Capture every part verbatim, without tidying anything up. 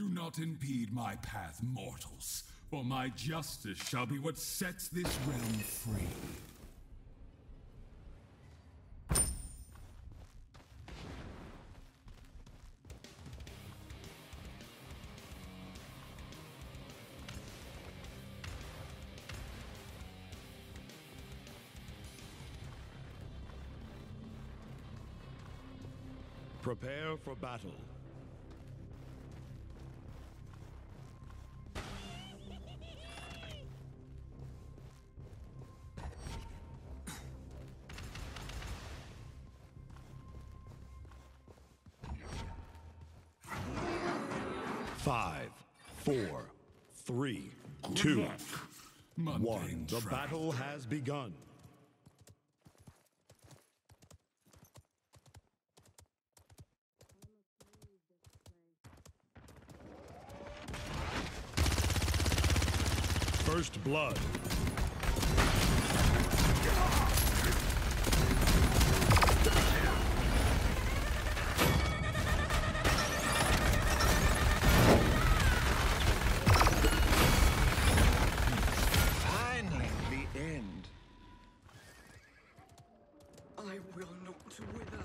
Do not impede my path, mortals, for my justice shall be what sets this realm free. Prepare for battle. Five, four, three, two, one. The battle has begun. First blood. Finally, the end. I will not wither.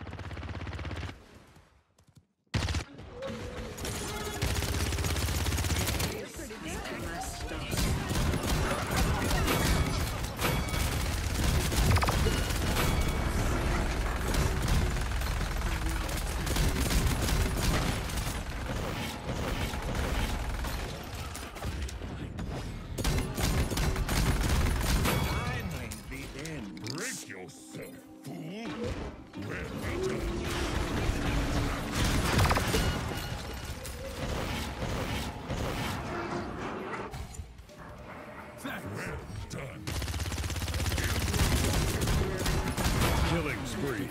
Killing spree.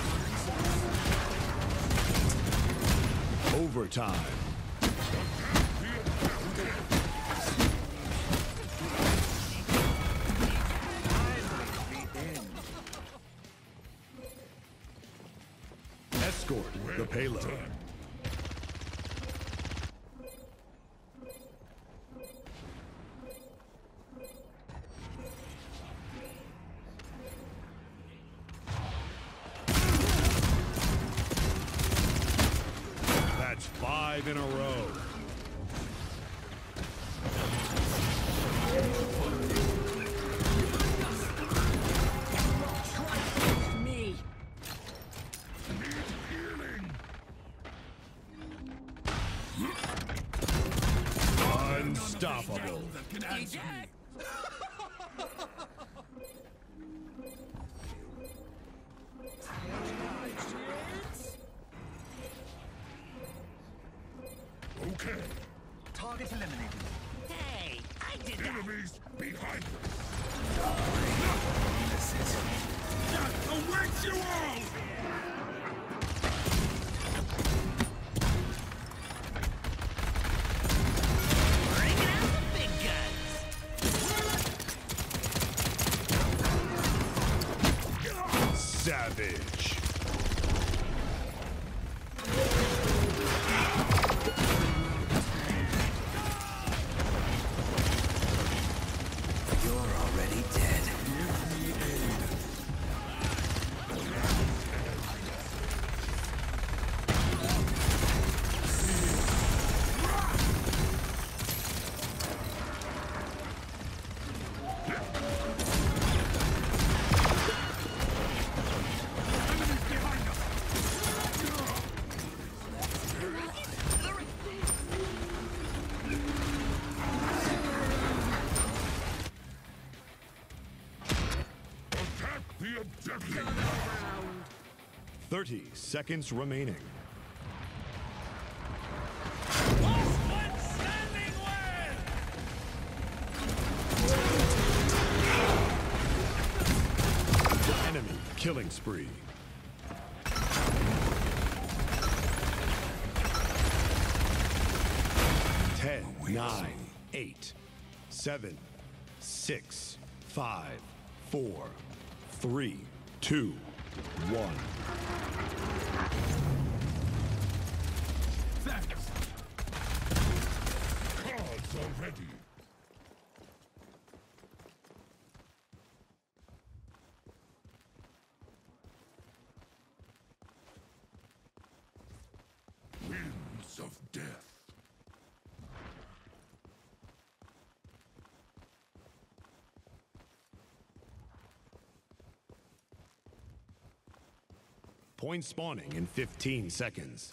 Overtime. Escort the payload. That's five in a row. Me. Unstoppable. Okay. Target eliminated. Hey, I did that. Enemies behind us. Death awaits you all! Bring out the big guns. Savage. You're already dead. The objective. thirty seconds remaining. Enemy killing spree. Ten, nine, eight, seven, six, five, four, three, two, one. Thanks. already. Winds of death. Point spawning in fifteen seconds.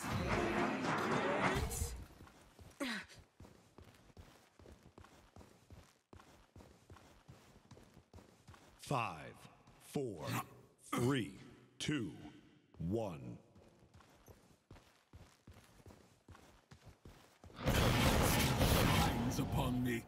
Five, four, three, two, one. Shines upon me.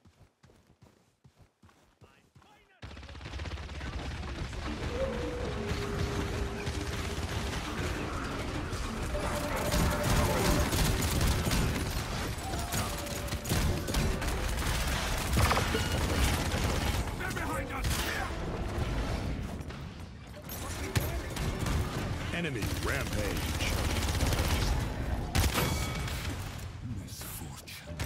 They're behind us! Enemy rampage. Misfortune.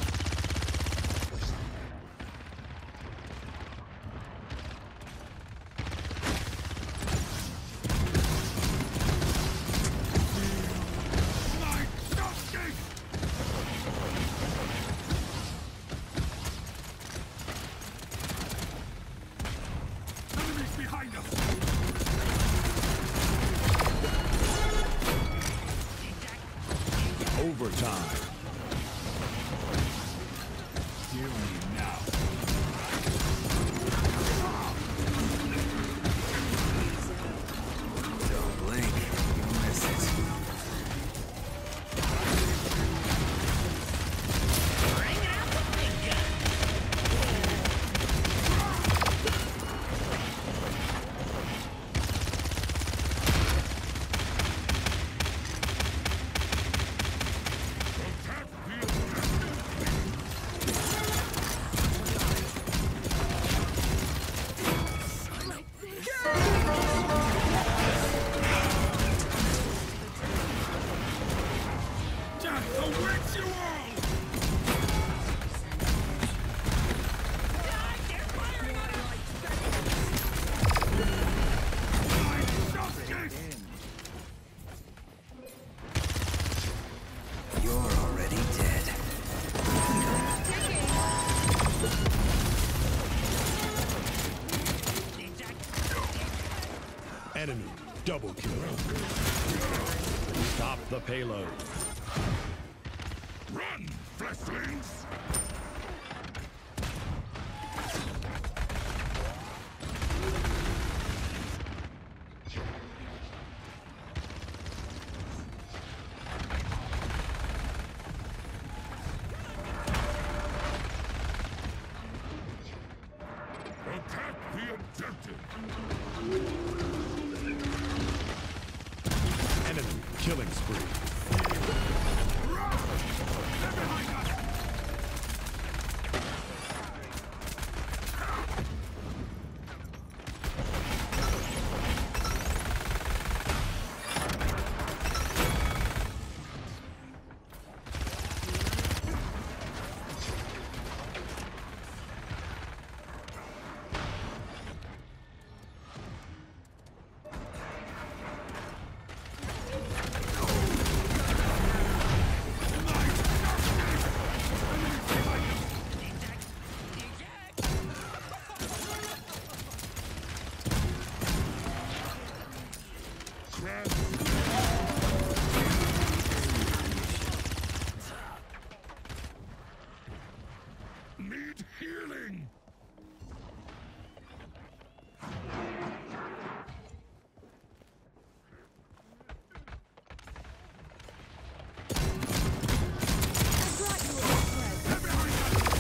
My justice! Enemies behind us! Overtime. Hear me now. Don't blink, you'll miss it. Bring out the big gun. Attack the objective! Death awaits you all! They're firing on us. My justice! You're already dead. Enemy double kill. Stop the payload. Run, fleshlings! Attack the objective! Enemy killing spree. They're behind us! Need healing! They're behind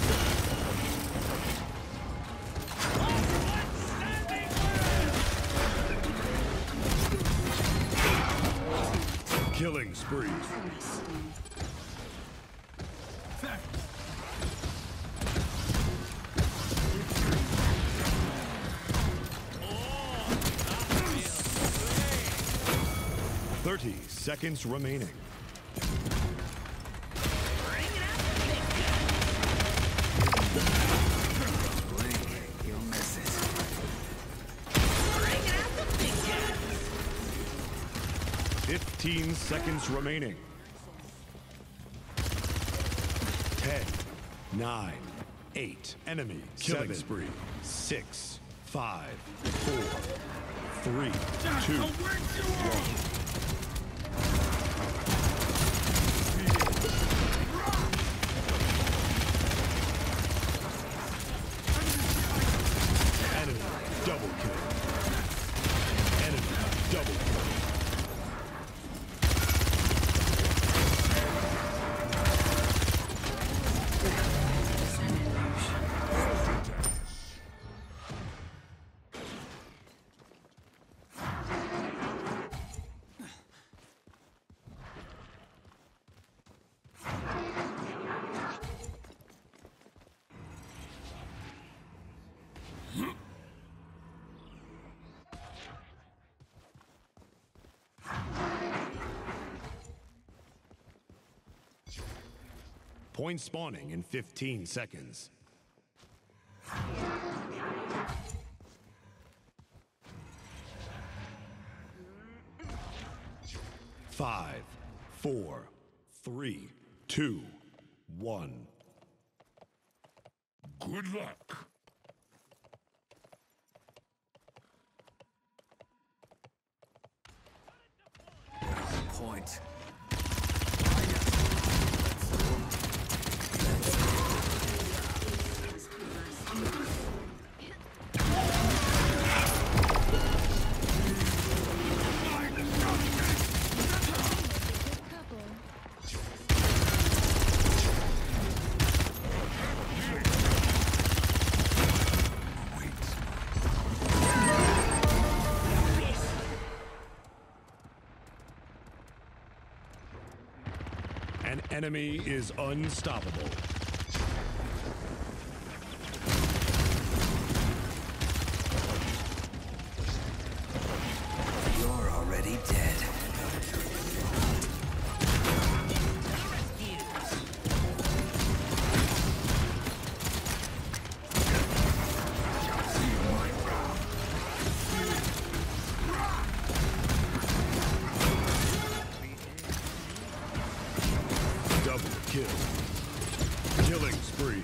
us! Killing spree. Thanks. Thirty seconds remaining. Bring out the big gun. Fifteen seconds remaining. Ten, nine, eight. Enemy killing seven, spree. Six, five, four, three, two, one. Double kill. Enemy double kill. Point spawning in fifteen seconds. Five, four, three, two, one. Good luck. Point. An enemy is unstoppable. You're already dead. Kill. Killing spree.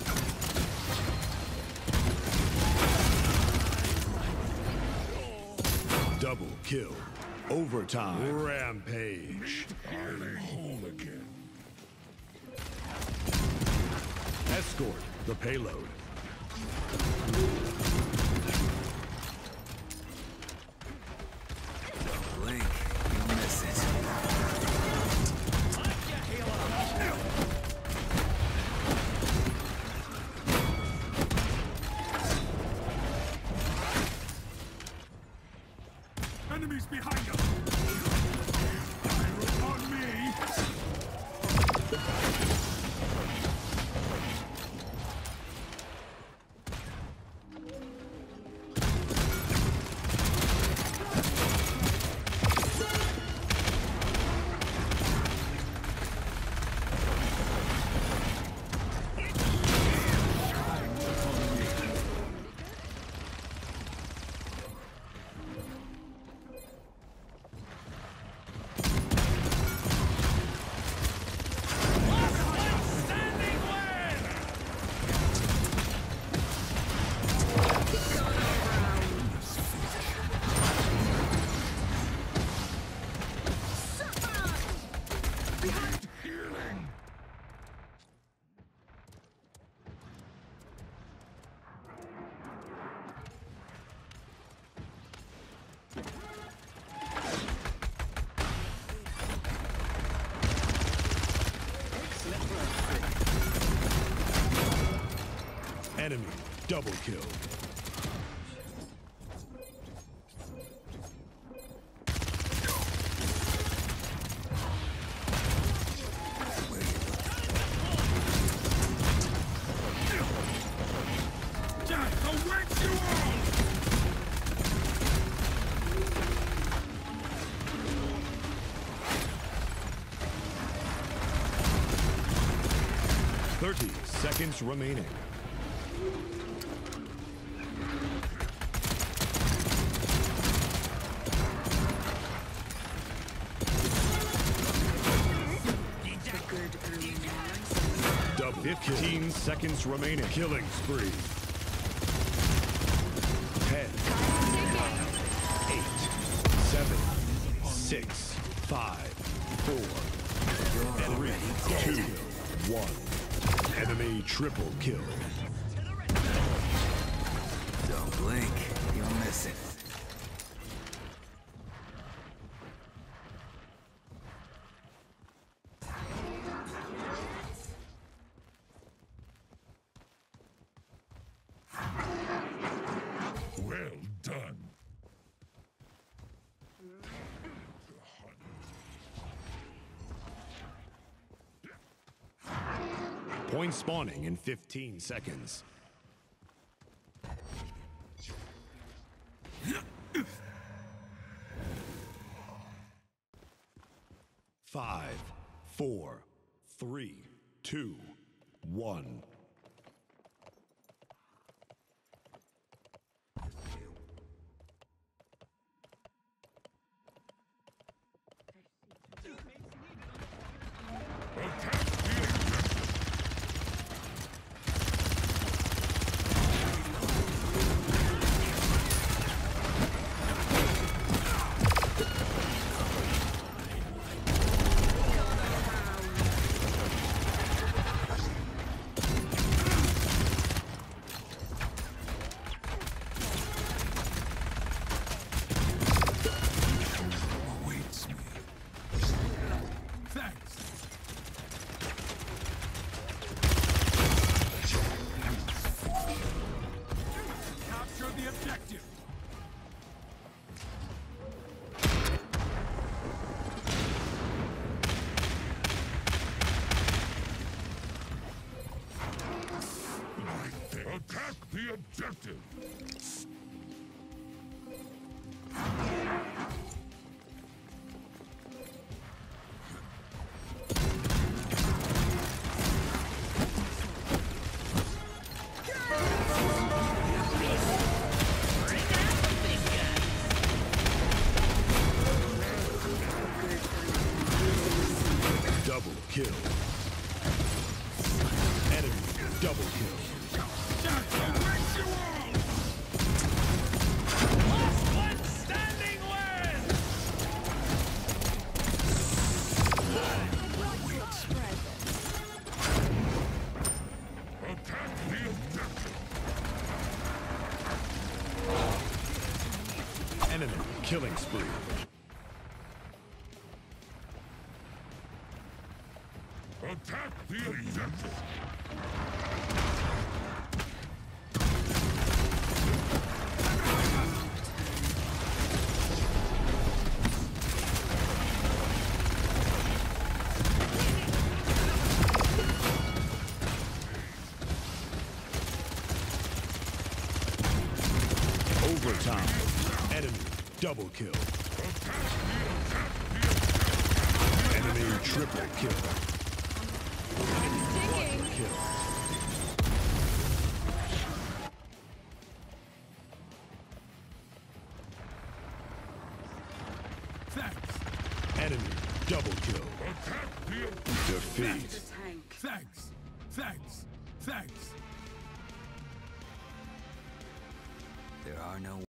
Double kill. Overtime. Rampage. I'm home again. Escort the payload. Blink, you'll miss it. Enemies behind us! Fire on me! Enemy double kill. Death awaits you all! Thirty seconds remaining. Fifteen seconds remaining. Killing spree. Ten. Eight. Seven. Six. Five. Four. Three. Two. One. Enemy triple kill. Don't blink, you'll miss it. Well done. Point spawning in fifteen seconds. Five, four, three, two, one. Awaits me. Thanks. Capture the objective. Attack the objective. Bring out the big guns. Double kill. Enemy double kill. That's a ritual! Last one standing wins. Attack the objective. Enemy killing spree. Attack the objective. Overtime. Enemy double kill. Enemy triple kill. Enemy kill. Thanks. Enemy double kill. Attack the objective. Defeat. Thanks. Thanks. Thanks. There are no